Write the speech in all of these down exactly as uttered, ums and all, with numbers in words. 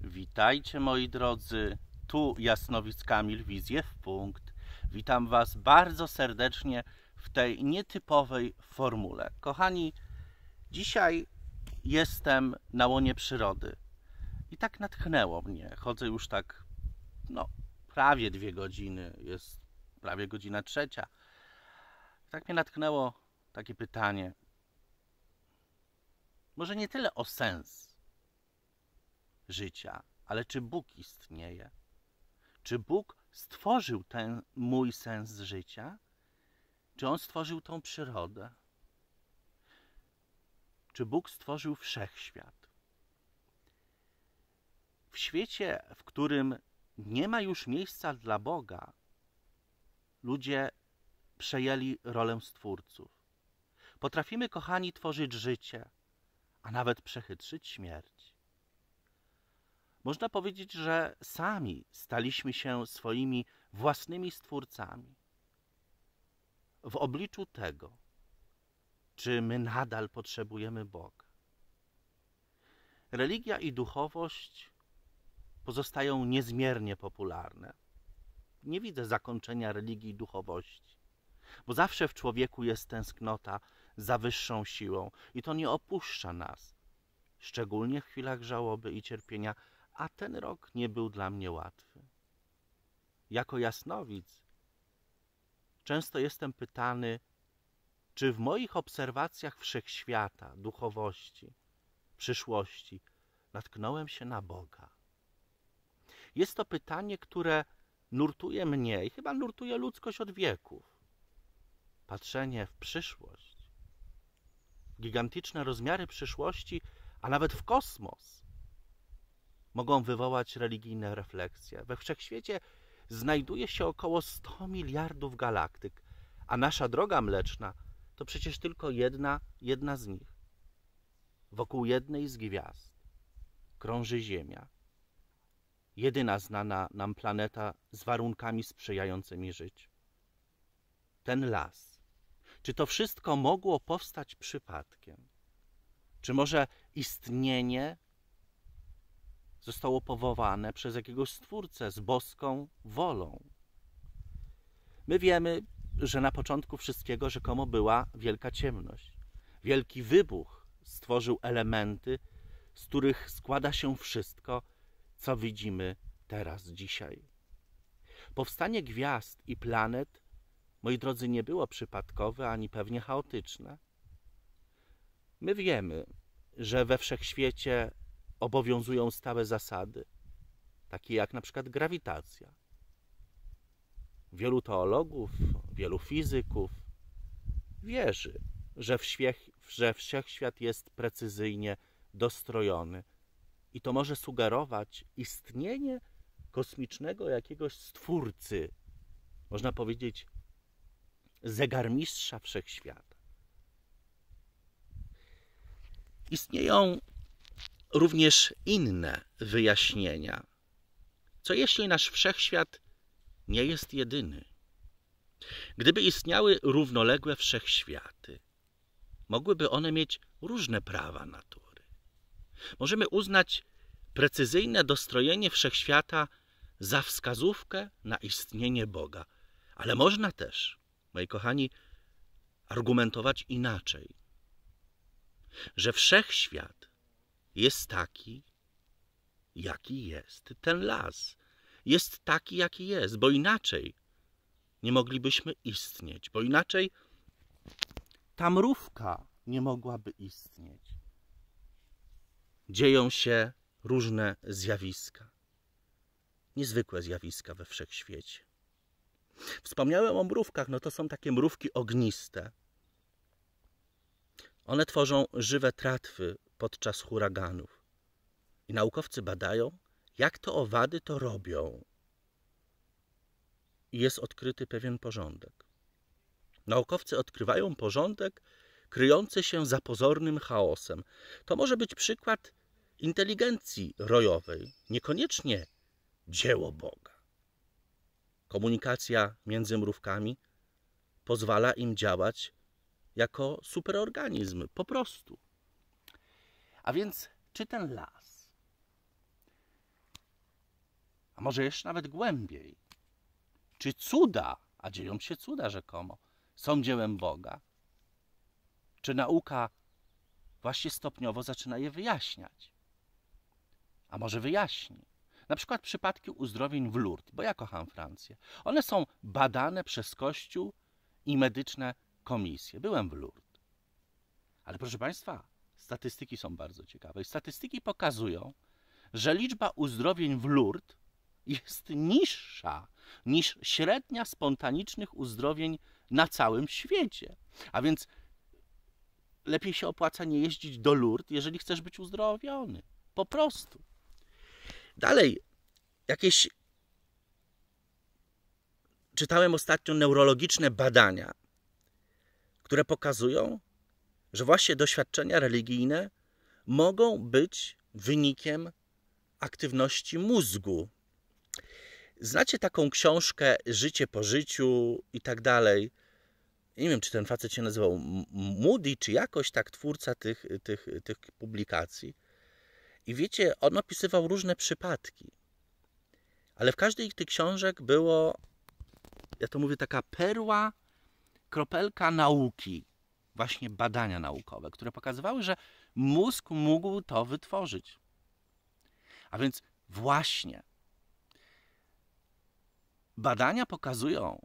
Witajcie moi drodzy, tu Jasnowic Kamil, Wizje w punkt. Witam Was bardzo serdecznie w tej nietypowej formule. Kochani, dzisiaj jestem na łonie przyrody i tak natchnęło mnie. Chodzę już tak, no, prawie dwie godziny, jest prawie godzina trzecia. Tak mnie natchnęło takie pytanie, może nie tyle o sens życia, ale czy Bóg istnieje? Czy Bóg stworzył ten mój sens życia? Czy On stworzył tą przyrodę? Czy Bóg stworzył wszechświat? W świecie, w którym nie ma już miejsca dla Boga, ludzie przejęli rolę stwórców. Potrafimy, kochani, tworzyć życie, a nawet przechytrzyć śmierć. Można powiedzieć, że sami staliśmy się swoimi własnymi stwórcami. W obliczu tego, czy my nadal potrzebujemy Boga. Religia i duchowość pozostają niezmiernie popularne. Nie widzę zakończenia religii i duchowości, bo zawsze w człowieku jest tęsknota za wyższą siłą i to nie opuszcza nas, szczególnie w chwilach żałoby i cierpienia, a ten rok nie był dla mnie łatwy. Jako jasnowic często jestem pytany, czy w moich obserwacjach wszechświata, duchowości, przyszłości natknąłem się na Boga. Jest to pytanie, które nurtuje mnie i chyba nurtuje ludzkość od wieków. Patrzenie w przyszłość, w gigantyczne rozmiary przyszłości, a nawet w kosmos, mogą wywołać religijne refleksje. We wszechświecie znajduje się około sto miliardów galaktyk, a nasza droga mleczna to przecież tylko jedna, jedna z nich. Wokół jednej z gwiazd krąży Ziemia. Jedyna znana nam planeta z warunkami sprzyjającymi życiu. Ten las. Czy to wszystko mogło powstać przypadkiem? Czy może istnienie zostało powołane przez jakiegoś stwórcę z boską wolą? My wiemy, że na początku wszystkiego rzekomo była wielka ciemność. Wielki wybuch stworzył elementy, z których składa się wszystko, co widzimy teraz, dzisiaj. Powstanie gwiazd i planet, moi drodzy, nie było przypadkowe ani pewnie chaotyczne. My wiemy, że we wszechświecie obowiązują stałe zasady, takie jak na przykład grawitacja. Wielu teologów, wielu fizyków wierzy, że, wświech, że wszechświat jest precyzyjnie dostrojony i to może sugerować istnienie kosmicznego jakiegoś stwórcy, można powiedzieć zegarmistrza wszechświata. Istnieją również inne wyjaśnienia. Co jeśli nasz wszechświat nie jest jedyny? Gdyby istniały równoległe wszechświaty, mogłyby one mieć różne prawa natury. Możemy uznać precyzyjne dostrojenie wszechświata za wskazówkę na istnienie Boga. Ale można też, moi kochani, argumentować inaczej, że wszechświat jest taki, jaki jest. Ten las jest taki, jaki jest, bo inaczej nie moglibyśmy istnieć, bo inaczej ta mrówka nie mogłaby istnieć. Dzieją się różne zjawiska, niezwykłe zjawiska we wszechświecie. Wspomniałem o mrówkach, no to są takie mrówki ogniste. One tworzą żywe tratwy podczas huraganów. I naukowcy badają, jak to owady to robią. I jest odkryty pewien porządek. Naukowcy odkrywają porządek kryjący się za pozornym chaosem. To może być przykład inteligencji rojowej, niekoniecznie dzieło Boga. Komunikacja między mrówkami pozwala im działać jako superorganizm, po prostu. A więc czy ten las a może jeszcze nawet głębiej, czy cuda, a dzieją się cuda rzekomo, są dziełem Boga? Czy nauka właśnie stopniowo zaczyna je wyjaśniać? A może wyjaśni? Na przykład przypadki uzdrowień w Lourdes, bo ja kocham Francję. One są badane przez Kościół i medyczne komisje. Byłem w Lourdes. Ale proszę Państwa, statystyki są bardzo ciekawe. Statystyki pokazują, że liczba uzdrowień w Lourdes jest niższa niż średnia spontanicznych uzdrowień na całym świecie. A więc lepiej się opłaca nie jeździć do Lourdes, jeżeli chcesz być uzdrowiony. Po prostu. Dalej, jakieś... Czytałem ostatnio neurologiczne badania, które pokazują, że właśnie doświadczenia religijne mogą być wynikiem aktywności mózgu. Znacie taką książkę Życie po życiu i tak dalej. Nie wiem, czy ten facet się nazywał Moody, czy jakoś tak, twórca tych, tych, tych publikacji. I wiecie, on opisywał różne przypadki. Ale w każdej z tych książek było, ja to mówię, taka perła, kropelka nauki. Właśnie badania naukowe, które pokazywały, że mózg mógł to wytworzyć. A więc właśnie badania pokazują,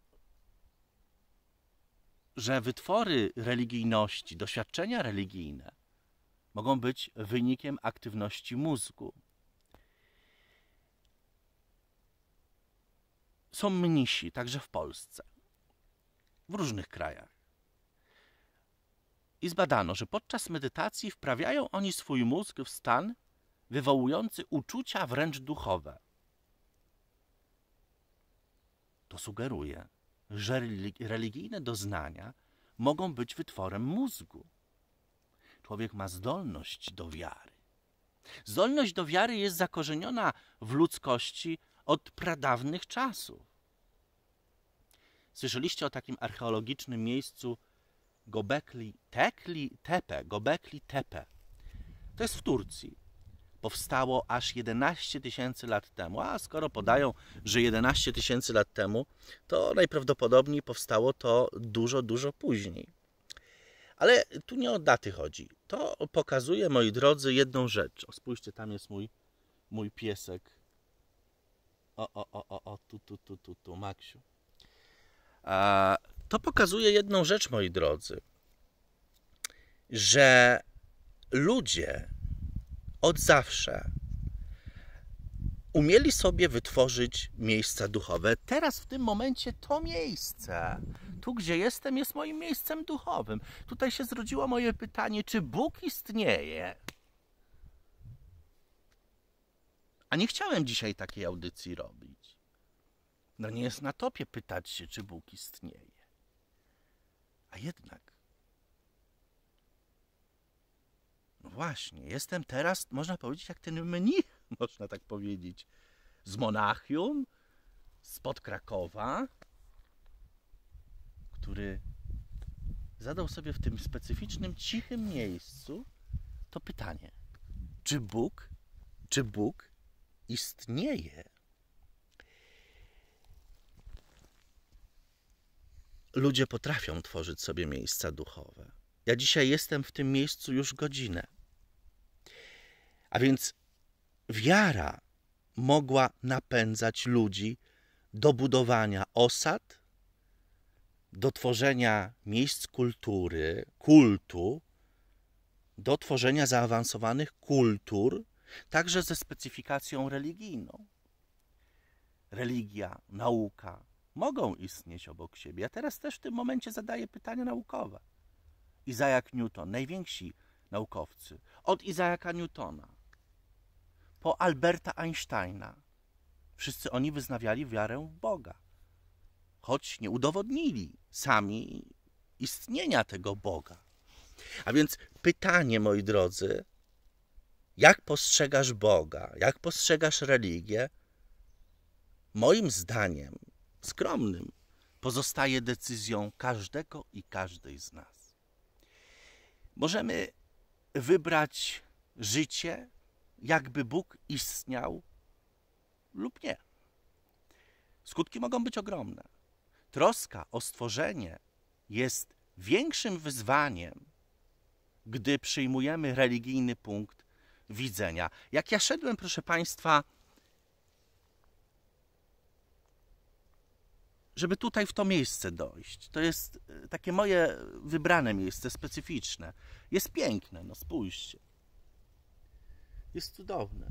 że wytwory religijności, doświadczenia religijne mogą być wynikiem aktywności mózgu. Są mnisi, także w Polsce, w różnych krajach. I zbadano, że podczas medytacji wprawiają oni swój mózg w stan wywołujący uczucia wręcz duchowe. To sugeruje, że religijne doznania mogą być wytworem mózgu. Człowiek ma zdolność do wiary. Zdolność do wiary jest zakorzeniona w ludzkości od pradawnych czasów. Słyszeliście o takim archeologicznym miejscu Gobekli Tekli Tepe, Gobekli Tepe. To jest w Turcji. Powstało aż jedenaście tysięcy lat temu. A skoro podają, że jedenaście tysięcy lat temu, to najprawdopodobniej powstało to dużo, dużo później. Ale tu nie o daty chodzi. To pokazuje, moi drodzy, jedną rzecz. O, spójrzcie, tam jest mój, mój piesek. O, o, o, o, o, tu, tu, tu, tu, tu, Maksiu. A, to pokazuje jedną rzecz, moi drodzy, że ludzie od zawsze umieli sobie wytworzyć miejsca duchowe. Teraz w tym momencie to miejsce, tu gdzie jestem, jest moim miejscem duchowym. Tutaj się zrodziło moje pytanie, czy Bóg istnieje? A nie chciałem dzisiaj takiej audycji robić. No nie jest na topie pytać się, czy Bóg istnieje. A jednak. No właśnie, jestem teraz, można powiedzieć, jak ten mnich, można tak powiedzieć, z Monachium, spod Krakowa, który zadał sobie w tym specyficznym, cichym miejscu to pytanie, czy Bóg, czy Bóg istnieje? Ludzie potrafią tworzyć sobie miejsca duchowe. Ja dzisiaj jestem w tym miejscu już godzinę. A więc wiara mogła napędzać ludzi do budowania osad, do tworzenia miejsc kultury, kultu, do tworzenia zaawansowanych kultur, także ze specyfikacją religijną. Religia, nauka mogą istnieć obok siebie. Ja teraz też w tym momencie zadaję pytania naukowe. Isaac Newton, najwięksi naukowcy, od Isaaca Newtona po Alberta Einsteina. Wszyscy oni wyznawiali wiarę w Boga, choć nie udowodnili sami istnienia tego Boga. A więc pytanie, moi drodzy, jak postrzegasz Boga, jak postrzegasz religię, moim zdaniem, skromnym, pozostaje decyzją każdego i każdej z nas. Możemy wybrać życie, jakby Bóg istniał lub nie. skutki mogą być ogromne. Troska o stworzenie jest większym wyzwaniem, gdy przyjmujemy religijny punkt widzenia. Jak ja szedłem, proszę Państwa, żeby tutaj w to miejsce dojść, to jest takie moje wybrane miejsce, specyficzne. Jest piękne, no spójrzcie. Jest cudowne.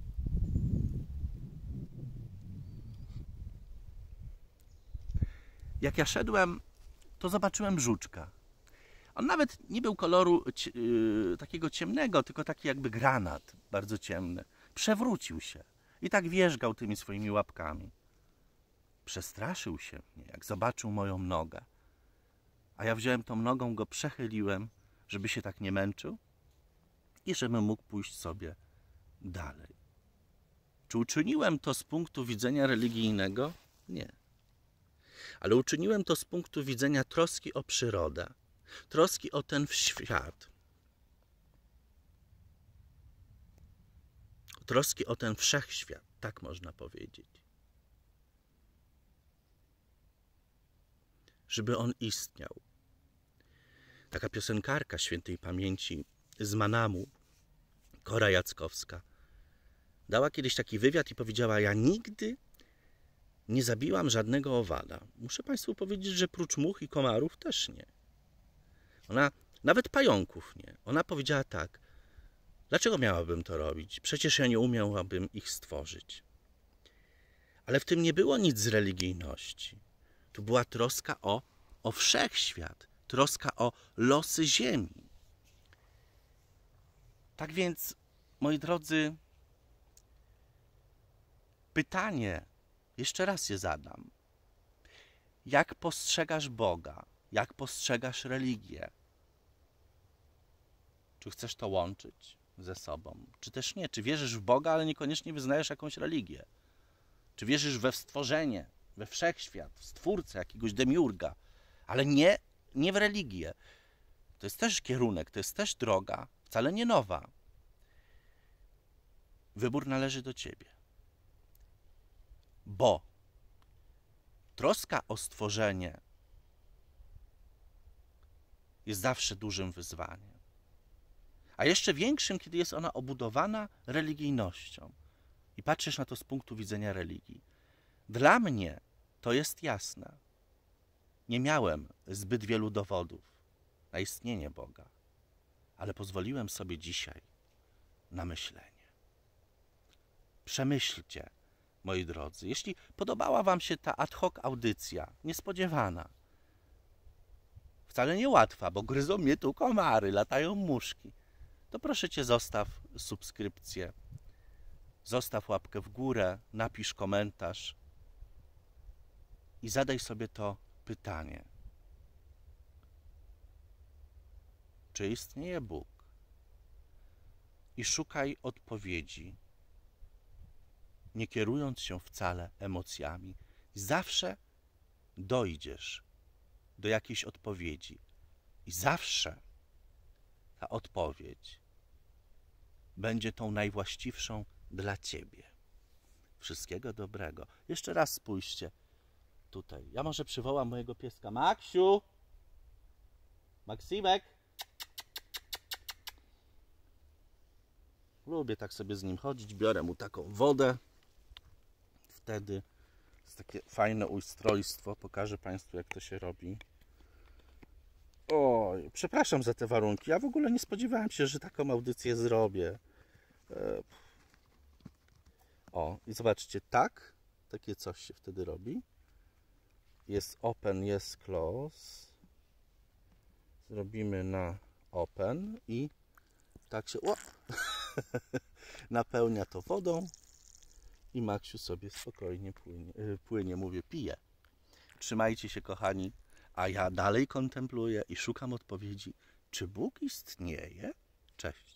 Jak ja szedłem, to zobaczyłem żuczka. On nawet nie był koloru yy, takiego ciemnego, tylko taki jakby granat, bardzo ciemny. Przewrócił się i tak wierzgał tymi swoimi łapkami. Przestraszył się mnie, jak zobaczył moją nogę. A ja wziąłem tą nogą, go przechyliłem, żeby się tak nie męczył i żebym mógł pójść sobie dalej. Czy uczyniłem to z punktu widzenia religijnego? Nie. Ale uczyniłem to z punktu widzenia troski o przyrodę, troski o ten świat, troski o ten wszechświat, tak można powiedzieć. Żeby on istniał. Taka piosenkarka świętej pamięci z Manamu, Kora Jackowska, dała kiedyś taki wywiad i powiedziała: ja nigdy nie zabiłam żadnego owada. Muszę Państwu powiedzieć, że prócz much i komarów też nie. Ona, nawet pająków nie. Ona powiedziała tak: dlaczego miałabym to robić? Przecież ja nie umiałabym ich stworzyć. Ale w tym nie było nic z religijności. Tu była troska o, o wszechświat, troska o losy ziemi. Tak więc, moi drodzy, pytanie, jeszcze raz je zadam. Jak postrzegasz Boga? Jak postrzegasz religię? Czy chcesz to łączyć ze sobą? Czy też nie? Czy wierzysz w Boga, ale niekoniecznie wyznajesz jakąś religię? Czy wierzysz we stworzenie, we wszechświat, w stwórcę, jakiegoś demiurga, ale nie, nie w religię? To jest też kierunek, to jest też droga, wcale nie nowa. Wybór należy do ciebie. Bo troska o stworzenie jest zawsze dużym wyzwaniem. A jeszcze większym, kiedy jest ona obudowana religijnością. I patrzysz na to z punktu widzenia religii. Dla mnie to jest jasne. Nie miałem zbyt wielu dowodów na istnienie Boga, ale pozwoliłem sobie dzisiaj na myślenie. Przemyślcie, moi drodzy. Jeśli podobała wam się ta ad hoc audycja, niespodziewana, wcale niełatwa, bo gryzą mnie tu komary, latają muszki, to proszę cię, zostaw subskrypcję, zostaw łapkę w górę, napisz komentarz i zadaj sobie to pytanie. Czy istnieje Bóg? I szukaj odpowiedzi, nie kierując się wcale emocjami. Zawsze dojdziesz do jakiejś odpowiedzi. I zawsze ta odpowiedź będzie tą najwłaściwszą dla ciebie. Wszystkiego dobrego. Jeszcze raz spójrzcie tutaj. Ja może przywołam mojego pieska. Maksiu! Maksimek! Lubię tak sobie z nim chodzić. Biorę mu taką wodę. Wtedy jest takie fajne ustrojstwo. Pokażę Państwu, jak to się robi. Oj, przepraszam za te warunki. Ja w ogóle nie spodziewałem się, że taką audycję zrobię. O, i zobaczcie, tak, takie coś się wtedy robi. Jest open, jest close. Zrobimy na open i tak się o, napełnia to wodą i Maksiu sobie spokojnie płynie, płynie, mówię, pije. Trzymajcie się, kochani, a ja dalej kontempluję i szukam odpowiedzi, czy Bóg istnieje? Cześć.